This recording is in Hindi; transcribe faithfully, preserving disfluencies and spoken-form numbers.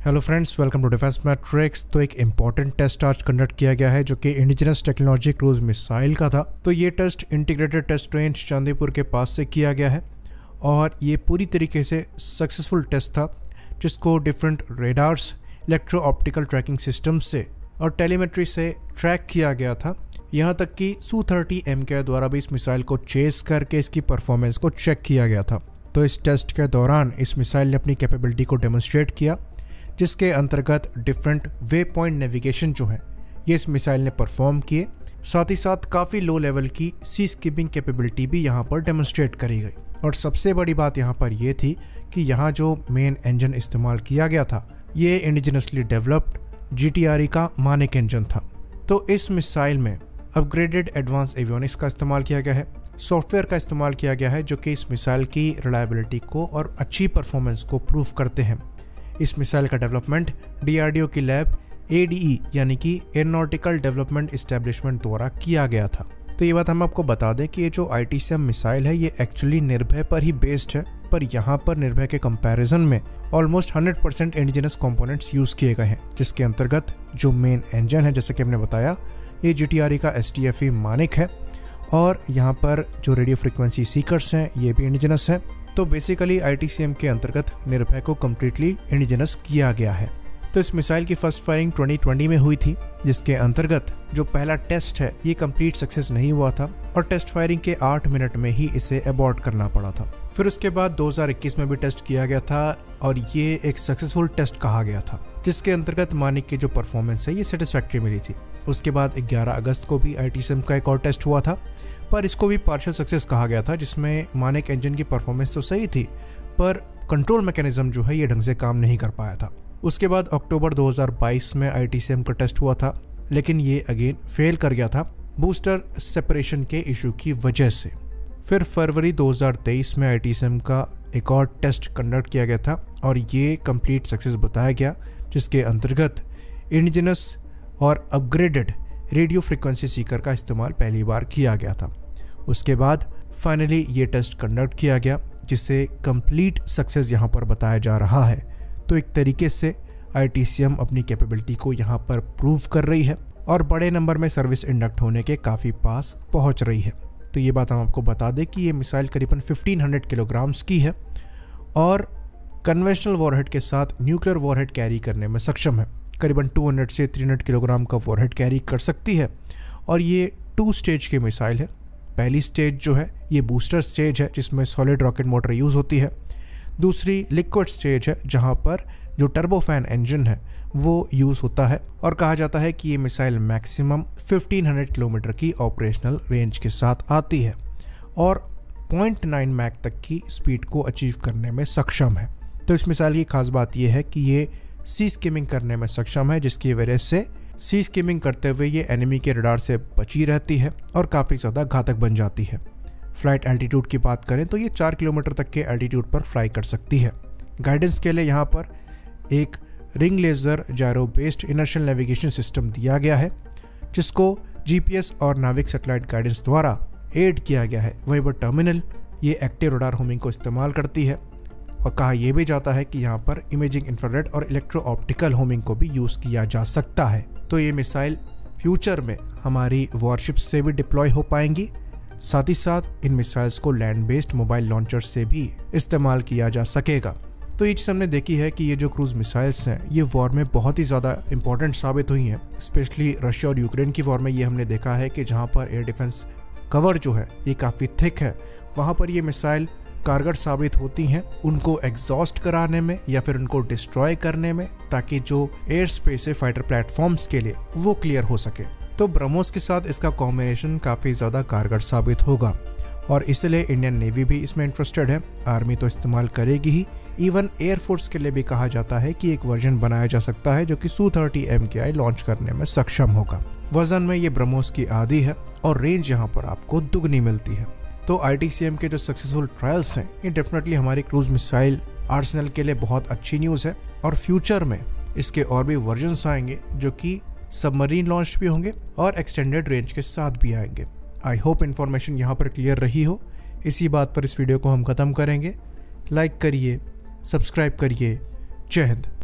Hello friends, welcome to Defence Matrix. तो एक इम्पॉर्टेंट टेस्ट आज कंडक्ट किया गया है जो कि इंडिजिनस टेक्नोलॉजी क्रूज मिसाइल का था। तो ये test integrated test range Chandipur के पास से किया गया है और ये पूरी तरीके से सक्सेसफुल टेस्ट था, जिसको different radars, electro optical tracking system से और टेलीमेट्री से ट्रैक किया गया था। यहाँ तक कि सू थर्टी एम के द्वारा भी इस मिसाइल को चेस करके इसकी परफॉर्मेंस को चेक किया गया था। तो इस टेस्ट के दौरान इस मिसाइल ने अपनी कैपेबिलिटी को डेमोन्स्ट्रेट किया, जिसके अंतर्गत डिफरेंट वे पॉइंट नेविगेशन जो है ये इस मिसाइल ने परफॉर्म किए। साथ ही साथ काफ़ी लो लेवल की सी स्कीपिंग कैपेबिलिटी भी यहाँ पर डेमोन्स्ट्रेट करी गई। और सबसे बड़ी बात यहाँ पर यह थी कि यहाँ जो मेन इंजन इस्तेमाल किया गया था ये indigenously developed G T R E का मानिक इंजन था। तो इस मिसाइल में अपग्रेडेड एडवांस एवियोनिक्स का इस्तेमाल किया गया है, सॉफ्टवेयर का इस्तेमाल किया गया है जो कि इस मिसाइल की रिलायबिलिटी को और अच्छी परफॉर्मेंस को प्रूव करते हैं। इस मिसाइल का development D R D O की लैब ए डी ई यानी कि एरोनॉटिकल डेवलपमेंट एस्टेब्लिशमेंट द्वारा किया गया था। तो ये बात हम आपको बता दें कि ये जो I T C M missile है ये एक्चुअली निर्भय पर ही बेस्ड है, पर यहाँ पर निर्भय के कंपैरिजन में almost hundred percent indigenous components use किए गए हैं, जिसके अंतर्गत जो मेन इंजन है जैसे कि हमने बताया ये जी टी आर ई का S T F E Manik है और यहाँ पर जो रेडियो फ्रिक्वेंसी सीकर्स हैं ये भी इंडिजिनस है। तो basically I T C M के अंतर्गत निर्भय को कम्प्लीटली इंडिजिनस किया गया है। तो इस मिसाइल की फर्स्ट फायरिंग ट्वेंटी ट्वेंटी में हुई थी, जिसके अंतर्गत जो पहला टेस्ट है ये कंप्लीट सक्सेस नहीं हुआ था और टेस्ट फायरिंग के आठ मिनट में ही इसे अबॉर्ट करना पड़ा था। फिर उसके बाद दो हज़ार इक्कीस में भी टेस्ट किया गया था और ये एक सक्सेसफुल टेस्ट कहा गया था, जिसके अंतर्गत मानिक की जो परफॉर्मेंस है ये सेटिस्फैक्ट्री मिली थी। उसके बाद ग्यारह अगस्त को भी आई टी सी एम का एक और टेस्ट हुआ था, पर इसको भी पार्शियल सक्सेस कहा गया था, जिसमें मानिक इंजन की परफॉर्मेंस तो सही थी पर कंट्रोल मैकेनिज्म जो है ये ढंग से काम नहीं कर पाया था। उसके बाद अक्टूबर दो हज़ार बाईस में आई टी सी एम का टेस्ट हुआ था, लेकिन ये अगेन फेल कर गया था बूस्टर सेपरेशन के इशू की वजह से। फिर फरवरी दो हज़ार तेईस में आई टी सी एम का एक और टेस्ट कंडक्ट किया गया था और ये कंप्लीट सक्सेस बताया गया, जिसके अंतर्गत इंडिजिनस और अपग्रेडेड रेडियो फ्रिक्वेंसी सीकर का इस्तेमाल पहली बार किया गया था। उसके बाद फाइनली ये टेस्ट कंडक्ट किया गया, जिसे कंप्लीट सक्सेस यहाँ पर बताया जा रहा है। तो एक तरीके से आई टी सी एम अपनी कैपेबिलिटी को यहाँ पर प्रूव कर रही है और बड़े नंबर में सर्विस इंडक्ट होने के काफ़ी पास पहुँच रही है। तो ये बात हम आपको बता दें कि ये मिसाइल करीबन पंद्रह सौ किलोग्राम्स की है और कन्वेंशनल वॉरहेड के साथ न्यूक्लियर वॉरहेड कैरी करने में सक्षम है। करीबन दो सौ से तीन सौ किलोग्राम का वॉरहेड कैरी कर सकती है और ये टू स्टेज की मिसाइल है। पहली स्टेज जो है ये बूस्टर स्टेज है जिसमें सॉलिड रॉकेट मोटर यूज़ होती है। दूसरी लिक्विड स्टेज है जहां पर जो टर्बोफैन इंजन है वो यूज़ होता है और कहा जाता है कि ये मिसाइल मैक्सिमम पंद्रह सौ किलोमीटर की ऑपरेशनल रेंज के साथ आती है और पॉइंट नाइन मैक तक की स्पीड को अचीव करने में सक्षम है। तो इस मिसाइल की खास बात यह है कि ये सी स्किमिंग करने में सक्षम है, जिसकी वजह से सी स्किमिंग करते हुए ये एनिमी के रडार से बची रहती है और काफ़ी ज़्यादा घातक बन जाती है। फ्लाइट एल्टीट्यूड की बात करें तो ये चार किलोमीटर तक के एल्टीट्यूड पर फ्लाई कर सकती है। गाइडेंस के लिए यहाँ पर एक ring laser gyro based inertial navigation system दिया गया है, जिसको जी पी एस और नाविक सैटेलाइट गाइडेंस द्वारा एड किया गया है। वही पर टर्मिनल ये एक्टिव रडार होमिंग को इस्तेमाल करती है और कहा यह भी जाता है कि यहाँ पर इमेजिंग इंफ्रारेड और इलेक्ट्रो ऑप्टिकल होमिंग को भी यूज़ किया जा सकता है। तो ये मिसाइल फ्यूचर में हमारी वॉरशिप्स से भी डिप्लॉय हो पाएंगी। साथ ही साथ इन मिसाइल्स को लैंड बेस्ड मोबाइल लॉन्चर से भी इस्तेमाल किया जा सकेगा। तो ये चीज़ हमने देखी है कि ये जो क्रूज मिसाइल्स हैं ये वॉर में बहुत ही ज़्यादा इंपॉर्टेंट साबित हुई हैं। स्पेशली रशिया और यूक्रेन की वॉर में ये हमने देखा है कि जहाँ पर एयर डिफेंस कवर जो है ये काफ़ी थिक है, वहाँ पर ये मिसाइल कारगर साबित होती हैं उनको एग्जॉस्ट कराने में या फिर उनको डिस्ट्रॉय करने में, ताकि जो एयर स्पेस है फाइटर प्लेटफॉर्म्स के लिए वो क्लियर हो सके। तो ब्रह्मोस के साथ इसका कॉम्बिनेशन काफ़ी ज़्यादा कारगर साबित होगा और इसलिए इंडियन नेवी भी इसमें इंटरेस्टेड है। आर्मी तो इस्तेमाल करेगी ही, इवन एयरफोर्स के लिए भी कहा जाता है कि एक वर्जन बनाया जा सकता है जो कि सू थर्टी एम के आई लॉन्च करने में सक्षम होगा। वजन में ये ब्रह्मोस की आधी है और रेंज यहाँ पर आपको दुगनी मिलती है। तो आई टी सी एम के जो सक्सेसफुल ट्रायल्स हैं ये डेफिनेटली हमारी क्रूज मिसाइल आर्सेनल के लिए बहुत अच्छी न्यूज़ है और फ्यूचर में इसके और भी वर्जन्स आएंगे जो कि सबमरीन लॉन्च भी होंगे और एक्सटेंडेड रेंज के साथ भी आएंगे। आई होप इन्फॉर्मेशन यहाँ पर क्लियर रही हो। इसी बात पर इस वीडियो को हम ख़त्म करेंगे। लाइक करिए, सब्सक्राइब करिए। जय हिंद।